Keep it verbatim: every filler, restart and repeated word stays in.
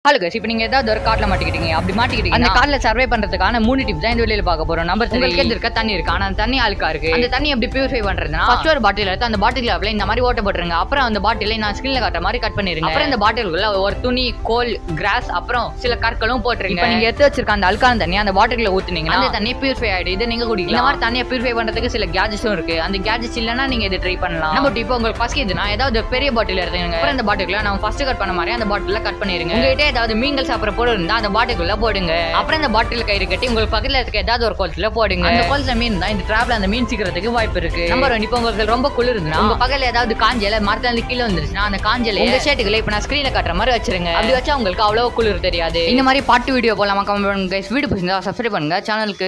Hello guys இப்போ நீங்க ஏதாவது ஒரு காட்ல மாட்டிக்கிட்டீங்க அப்படி மாட்டிக்கிட்டீங்க அந்த காட்ல சர்வே பண்றதுக்கான மூணு டிப்ஸ் தான் இந்த வீடியோல பார்க்க போறோம். நம்பர் மூன்று உங்களுக்கு இருக்க தண்ணி இருக்கு ஆனா தண்ணி அழுக்கா இருக்கு. அந்த தண்ணி எப்படி பியூரிஃபை பண்றதுனா ஃபர்ஸ்ட் ஒரு பாட்டில் எடுத்து அந்த பாட்டில்ல அப்படியே இந்த மாதிரி ஓட்ட போட்டுருங்க. அப்புறம் அந்த பாட்டிலை நான் ஸ்கிரீன்ல காட்டுற மாதிரி கட் பண்ணிருங்க. அப்புறம் இந்த பாட்டிலுக்குள்ள ஒரு துணி, கோல், கிராஸ் அப்புறம் சில கற்களும் போட்டுருங்க. இப்போ நீங்க எடுத்து வச்சிருக்க அந்த அழுக்கான தண்ணி அந்த பாட்டில்ல ஊத்துனீங்கன்னா அந்த தண்ணி பியூரிஃபை ஆயிடும். இதை நீங்க குடிக்கலாம். இந்த மாதிரி தண்ணியை பியூரிஃபை பண்றதுக்கு சில கேஜெட்ஸும் இருக்கு. அந்த கேஜெட்ஸ் இல்லனா நீங்க இதை ட்ரை பண்ணலாம். நம்ம இப்போ உங்களுக்கு பசிக்குதுனா ஏதாவது பெரிய பாட்டில் எடுத்துங்க. அப்புறம் இந்த பாட்டில்ல நம்ம ஃபர்ஸ்ட் கட் பண்ண மாதிரி அந்த பாட்டில்ல கட் பண்ணிருங்க. உங்ககிட்ட ஏதாவது மீன்கள் சாப்பிட போடு இருந்தா அந்த பாட்டிலுக்குள்ள போடுங்க. அப்புறம் அந்த பாட்டில் கயிறு கட்டி உங்களுக்கு பக்கத்துல இருக்க ஏதாவது ஒரு கோல்ஸ்ல போடுங்க. அந்த கோல்ஸ்ல மீன் தான் இந்த டிராப்ல அந்த மீன் சிக்கிறதுக்கு வாய்ப்பு இருக்கு. நம்பர் ஒன்று இப்போ உங்களுக்கு ரொம்ப குளிருதுன்னா உங்க பக்கத்துல ஏதாவது காஞ்சல மரத்துல இருந்து கீழே வந்துருச்சுன்னா அந்த காஞ்சல உங்க ஷர்ட்டுக்குள்ள இப்ப நான் ஸ்கிரீன்ல காட்டுற மாதிரி வச்சிருங்க. அப்படி வச்சா உங்களுக்கு அவ்வளவு குளிர் தெரியாது. இந்த மாதிரி பாட்டு வீடியோ போலாமா கமெண்ட் பண்ணுங்க. வீடியோ பிடிச்சிருந்தா சப்ஸ்கிரைப் பண்ணுங்க சேனலுக்கு.